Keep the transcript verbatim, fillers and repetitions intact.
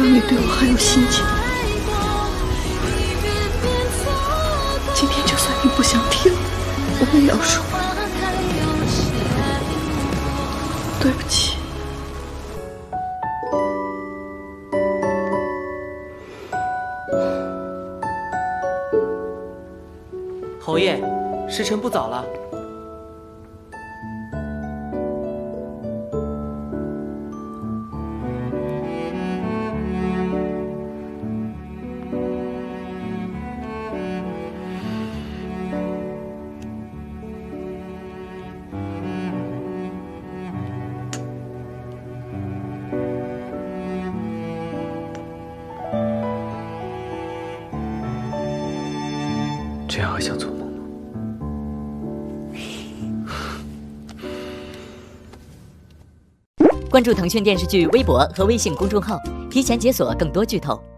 你对我还有心情。今天就算你不想听，我也要说，对不起。 侯爷，时辰不早了。 这样还想做梦吗？ 关注腾讯电视剧微博和微信公众号，提前解锁更多剧透。